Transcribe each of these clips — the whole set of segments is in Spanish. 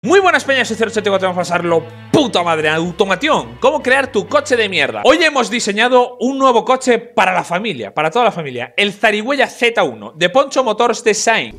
Muy buenas peñas, soy 084, vamos a pasarlo puta madre. Automación, cómo crear tu coche de mierda. Hoy hemos diseñado un nuevo coche para la familia, para toda la familia. El Zarigüeya Z1 de Poncho Motors Design.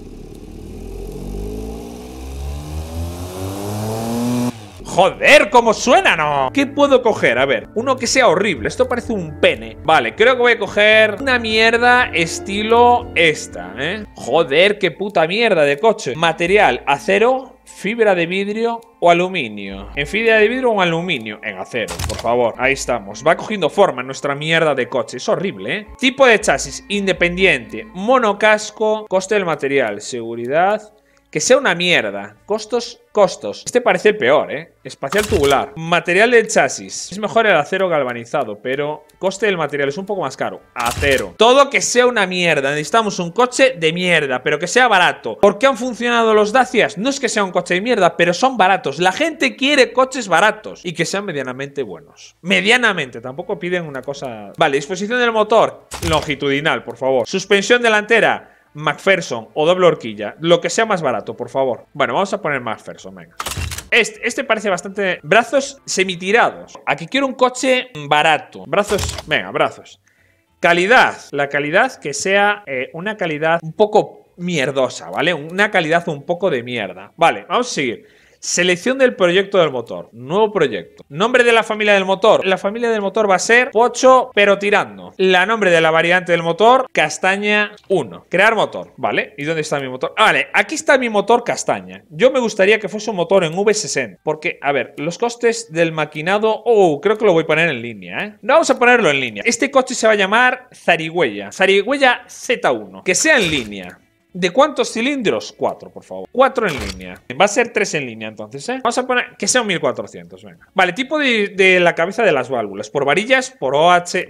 Joder, ¿cómo suena, no? ¿Qué puedo coger? A ver, uno que sea horrible. Esto parece un pene. Vale, creo que voy a coger una mierda estilo esta, ¿eh? Joder, qué puta mierda de coche. Material, acero, fibra de vidrio o aluminio. En fibra de vidrio o aluminio. En acero, por favor. Ahí estamos. Va cogiendo forma nuestra mierda de coche. Es horrible, ¿eh? Tipo de chasis, independiente. Monocasco. Coste del material. Seguridad. Que sea una mierda. Costos. Este parece el peor, ¿eh? Espacial tubular. Material del chasis. Es mejor el acero galvanizado, pero coste del material es un poco más caro. Acero. Todo que sea una mierda. Necesitamos un coche de mierda, pero que sea barato. ¿Por qué han funcionado los Dacias? No es que sea un coche de mierda, pero son baratos. La gente quiere coches baratos y que sean medianamente buenos. Medianamente. Tampoco piden una cosa... Vale, disposición del motor. Longitudinal, por favor. Suspensión delantera. McPherson o doble horquilla. Lo que sea más barato, por favor. Bueno, vamos a poner McPherson, venga. Este parece bastante... Brazos semitirados. Aquí quiero un coche barato. Brazos... Venga, brazos. Calidad. La calidad que sea una calidad un poco mierdosa, ¿vale? Una calidad un poco de mierda. Vale, vamos a seguir. Selección del proyecto del motor. Nuevo proyecto. Nombre de la familia del motor. La familia del motor va a ser Pocho, pero tirando. La nombre de la variante del motor, Castaña 1. Crear motor. ¿Vale? ¿Y dónde está mi motor? Vale, aquí está mi motor Castaña. Yo me gustaría que fuese un motor en V60. Porque, a ver, los costes del maquinado... Oh, creo que lo voy a poner en línea, ¿eh? No, vamos a ponerlo en línea. Este coche se va a llamar Zarigüeya. Zarigüeya Z1. Que sea en línea. ¿De cuántos cilindros? 4, por favor. 4 en línea. Va a ser 3 en línea, entonces, ¿eh? Vamos a poner que sea un 1400, venga. Vale, tipo de la cabeza de las válvulas. Por varillas, por OHC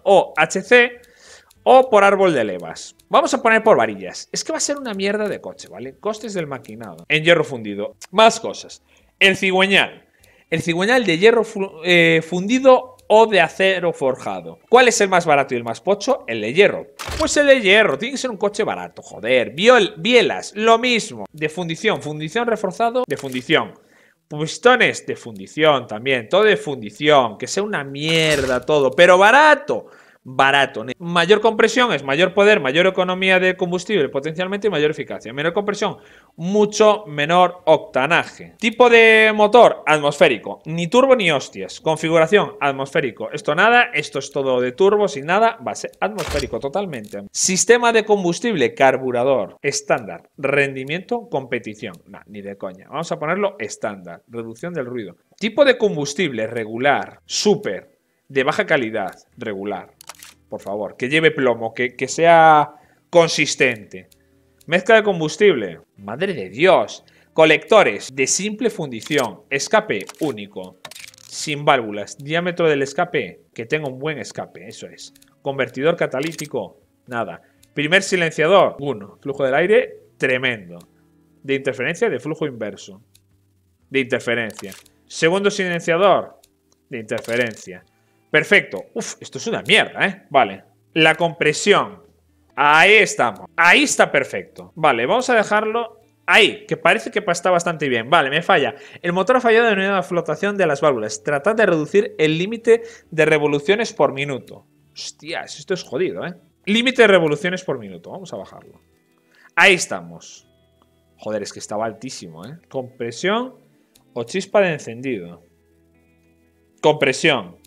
o por árbol de levas. Vamos a poner por varillas. Es que va a ser una mierda de coche, ¿vale? Costes del maquinado. En hierro fundido. Más cosas. El cigüeñal. El cigüeñal de hierro fundido o de acero forjado. ¿Cuál es el más barato y el más pocho? El de hierro. Pues el de hierro. Tiene que ser un coche barato, joder. Bielas, lo mismo. De fundición. Fundición reforzado, de fundición. Pistones, de fundición también. Todo de fundición. Que sea una mierda todo. Pero barato. Barato. Mayor compresión es mayor poder, mayor economía de combustible, potencialmente mayor eficacia. Menor compresión, mucho menor octanaje. Tipo de motor, atmosférico. Ni turbo ni hostias. Configuración, atmosférico. Esto nada, esto es todo de turbo, sin nada. Va a ser atmosférico totalmente. Sistema de combustible, carburador. Estándar. Rendimiento, competición. Nah, ni de coña. Vamos a ponerlo estándar. Reducción del ruido. Tipo de combustible, regular. Super. De baja calidad, regular. Por favor, que lleve plomo, que sea consistente. Mezcla de combustible. Madre de Dios. Colectores de simple fundición. Escape único. Sin válvulas. Diámetro del escape. Que tenga un buen escape, eso es. Convertidor catalítico. Nada. Primer silenciador. 1. Flujo del aire. Tremendo. De interferencia, de flujo inverso. De interferencia. Segundo silenciador. De interferencia. Perfecto. Uf, esto es una mierda, ¿eh? Vale. La compresión. Ahí estamos. Ahí está perfecto. Vale, vamos a dejarlo ahí, que parece que está bastante bien. Vale, me falla. El motor ha fallado en la flotación de las válvulas. Tratad de reducir el límite de revoluciones por minuto. Hostias, esto es jodido, ¿eh? Límite de revoluciones por minuto. Vamos a bajarlo. Ahí estamos. Joder, es que estaba altísimo, ¿eh? Compresión o chispa de encendido. Compresión.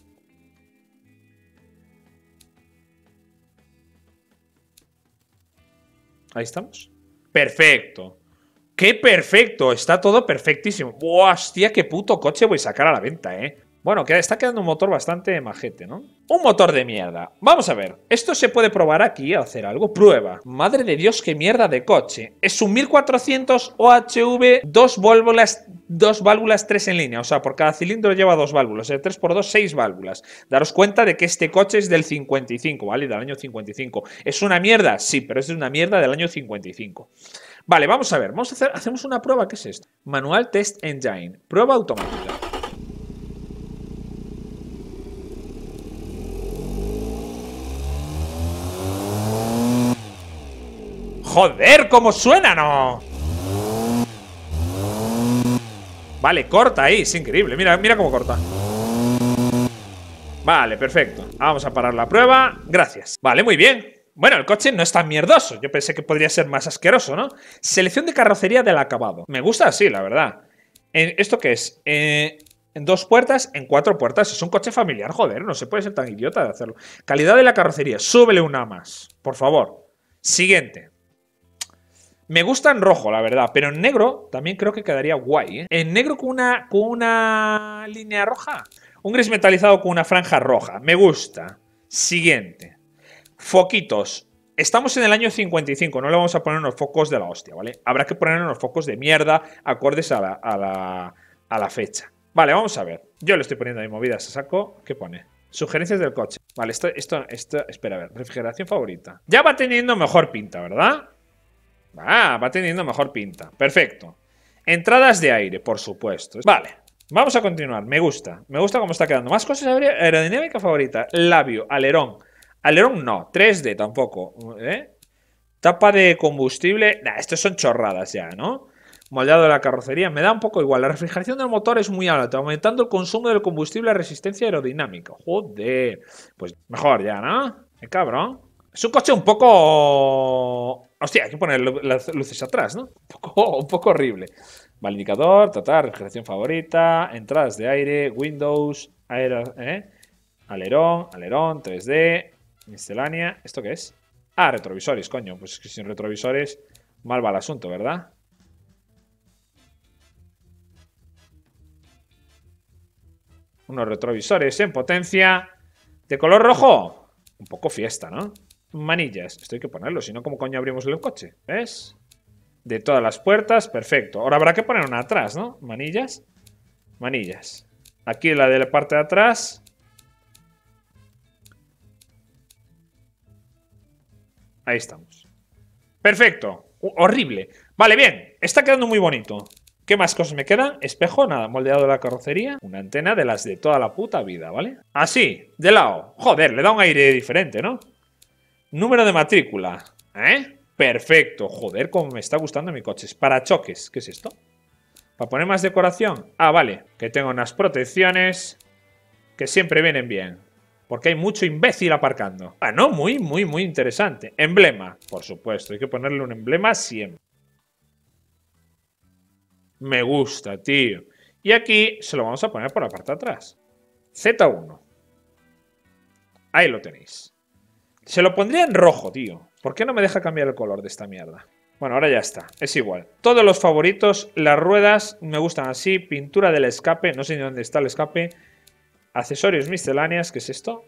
Ahí estamos. Perfecto. ¡Qué perfecto! Está todo perfectísimo. ¡Buah, hostia! ¡Qué puto coche voy a sacar a la venta, eh! Bueno, está quedando un motor bastante majete, ¿no? Un motor de mierda. Vamos a ver. ¿Esto se puede probar aquí o hacer algo? Prueba. Madre de Dios, qué mierda de coche. Es un 1400 OHV, dos válvulas 3 en línea. O sea, por cada cilindro lleva 2 válvulas. El 3x2, 6 válvulas. Daros cuenta de que este coche es del 55, ¿vale? Del año 55. ¿Es una mierda? Sí, pero es una mierda del año 55. Vale, vamos a ver. Hacemos una prueba. ¿Qué es esto? Manual Test Engine. Prueba automática. ¡Joder! ¿Cómo suena, no? Vale, corta ahí, es increíble. Mira, mira cómo corta. Vale, perfecto. Vamos a parar la prueba. Gracias. Vale, muy bien. Bueno, el coche no es tan mierdoso. Yo pensé que podría ser más asqueroso, ¿no? Selección de carrocería del acabado. Me gusta así, la verdad. ¿Esto qué es? En 2 puertas, en 4 puertas. Es un coche familiar, joder. No se puede ser tan idiota de hacerlo. Calidad de la carrocería. Súbele una más, por favor. Siguiente. Me gusta en rojo, la verdad. Pero en negro también creo que quedaría guay, ¿eh? En negro con una línea roja. Un gris metalizado con una franja roja. Me gusta. Siguiente. Foquitos. Estamos en el año 55. No le vamos a poner unos focos de la hostia, ¿vale? Habrá que poner unos focos de mierda acordes a la fecha. Vale, vamos a ver. Yo le estoy poniendo ahí movidas a saco. ¿Qué pone? Sugerencias del coche. Vale, esto, espera, a ver. Refrigeración favorita. Ya va teniendo mejor pinta, ¿verdad? Va teniendo mejor pinta. Perfecto. Entradas de aire, por supuesto. Vale. Vamos a continuar. Me gusta. Me gusta cómo está quedando. Más cosas. Aerodinámica favorita. Labio. Alerón. Alerón no. 3D tampoco. Tapa de combustible. Nah, estos son chorradas ya, ¿no? Moldeado de la carrocería. Me da un poco igual. La refrigeración del motor es muy alta, aumentando el consumo del combustible a resistencia aerodinámica. Joder. Pues mejor ya, ¿no? Qué cabrón. Es un coche un poco... Hostia, hay que poner las luces atrás, ¿no? Un poco horrible. Vale, indicador, total, refrigeración favorita, entradas de aire, Windows, alerón, 3D, miscelánea. ¿Esto qué es? Ah, retrovisores, coño. Pues es que sin retrovisores mal va el asunto, ¿verdad? Unos retrovisores en potencia. ¿De color rojo? Un poco fiesta, ¿no? Manillas. Esto hay que ponerlo, si no, ¿cómo coño abrimos el coche? ¿Ves? De todas las puertas, perfecto. Ahora habrá que poner una atrás, ¿no? Manillas. Manillas. Aquí la de la parte de atrás. Ahí estamos. Perfecto. Horrible. Vale, bien. Está quedando muy bonito. ¿Qué más cosas me quedan? Espejo, nada. Moldeado de la carrocería. Una antena de las de toda la puta vida, ¿vale? Así, de lado. Joder, le da un aire diferente, ¿no? Número de matrícula. Perfecto. Joder, cómo me está gustando mi coche. Parachoques. ¿Qué es esto? ¿Para poner más decoración? Ah, vale. Que tengo unas protecciones que siempre vienen bien. Porque hay mucho imbécil aparcando. Bueno, muy interesante. Emblema. Por supuesto, hay que ponerle un emblema siempre. Me gusta, tío. Y aquí se lo vamos a poner por la parte de atrás. Z1. Ahí lo tenéis. Se lo pondría en rojo, tío. ¿Por qué no me deja cambiar el color de esta mierda? Bueno, ahora ya está. Es igual. Todos los favoritos. Las ruedas me gustan así. Pintura del escape. No sé ni dónde está el escape. Accesorios misceláneas. ¿Qué es esto?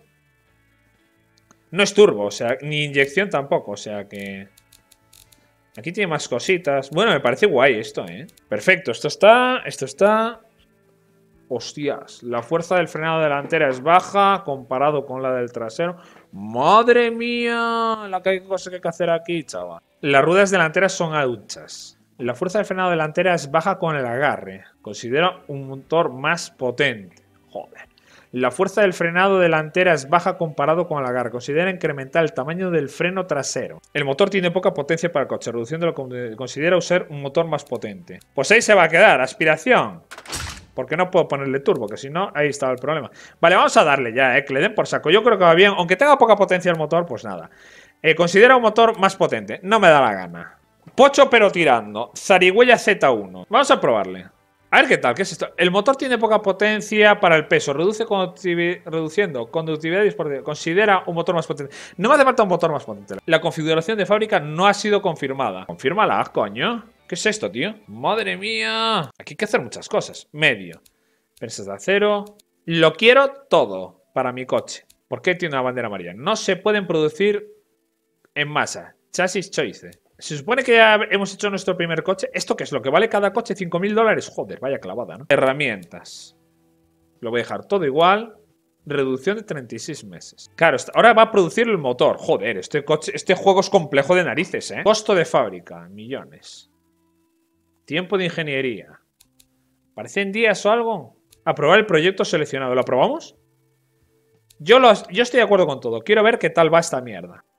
No es turbo, o sea, ni inyección tampoco. O sea que... Aquí tiene más cositas. Bueno, me parece guay esto, ¿eh? Perfecto. Esto está... Hostias, la fuerza del frenado delantera es baja comparado con la del trasero. ¡Madre mía! La cosa que hay que hacer aquí, chaval. Las ruedas delanteras son anchas. La fuerza del frenado delantera es baja con el agarre. Considera un motor más potente. Joder. La fuerza del frenado delantera es baja comparado con el agarre. Considera incrementar el tamaño del freno trasero. El motor tiene poca potencia para el coche, reduciéndolo. Considera usar un motor más potente. Pues ahí se va a quedar. Aspiración. Porque no puedo ponerle turbo, que si no, ahí estaba el problema. Vale, vamos a darle ya, que le den por saco. Yo creo que va bien. Aunque tenga poca potencia el motor, pues nada. Considera un motor más potente. No me da la gana. Pocho pero tirando. Zarigüeya Z1. Vamos a probarle. A ver qué tal, ¿qué es esto? El motor tiene poca potencia para el peso. Reduciendo conductividad y disponibilidad. Considera un motor más potente. No me hace falta un motor más potente. La configuración de fábrica no ha sido confirmada. Confírmala, coño. ¿Qué es esto, tío? ¡Madre mía! Aquí hay que hacer muchas cosas. Medio. Presas de acero. Lo quiero todo para mi coche. ¿Por qué tiene una bandera amarilla? No se pueden producir en masa. Chasis choice. Se supone que ya hemos hecho nuestro primer coche. ¿Esto qué es? ¿Lo que vale cada coche? $5.000. Joder, vaya clavada, ¿no? Herramientas. Lo voy a dejar todo igual. Reducción de 36 meses. Claro, ahora va a producir el motor. Joder, este juego es complejo de narices, ¿eh? Costo de fábrica, millones. Tiempo de ingeniería. ¿Parece en días o algo? Aprobar el proyecto seleccionado. ¿Lo aprobamos? Yo estoy de acuerdo con todo. Quiero ver qué tal va esta mierda.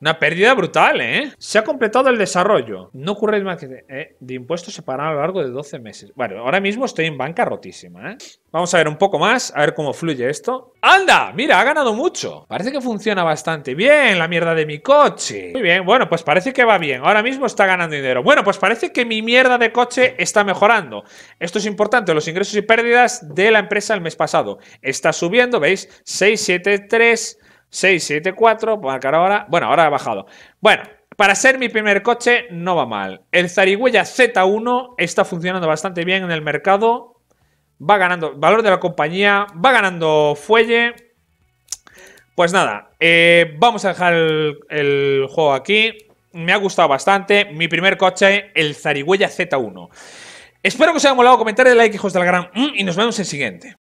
Una pérdida brutal, ¿eh? Se ha completado el desarrollo. No ocurre el de impuestos separados a lo largo de 12 meses. Bueno, ahora mismo estoy en banca rotísima, ¿eh? Vamos a ver un poco más, a ver cómo fluye esto. ¡Anda! Mira, ha ganado mucho. Parece que funciona bastante bien la mierda de mi coche. Muy bien, bueno, pues parece que va bien. Ahora mismo está ganando dinero. Bueno, pues parece que mi mierda de coche está mejorando. Esto es importante, los ingresos y pérdidas de la empresa el mes pasado. Está subiendo, ¿veis? 673... 674, marcar ahora. Bueno, ahora ha bajado. Bueno, para ser mi primer coche no va mal. El Zarigüeya Z1 está funcionando bastante bien en el mercado. Va ganando valor de la compañía, va ganando fuelle. Pues nada, vamos a dejar el juego aquí. Me ha gustado bastante. Mi primer coche, el Zarigüeya Z1. Espero que os haya molado. Comentar, like, hijos del gran. Y nos vemos en el siguiente.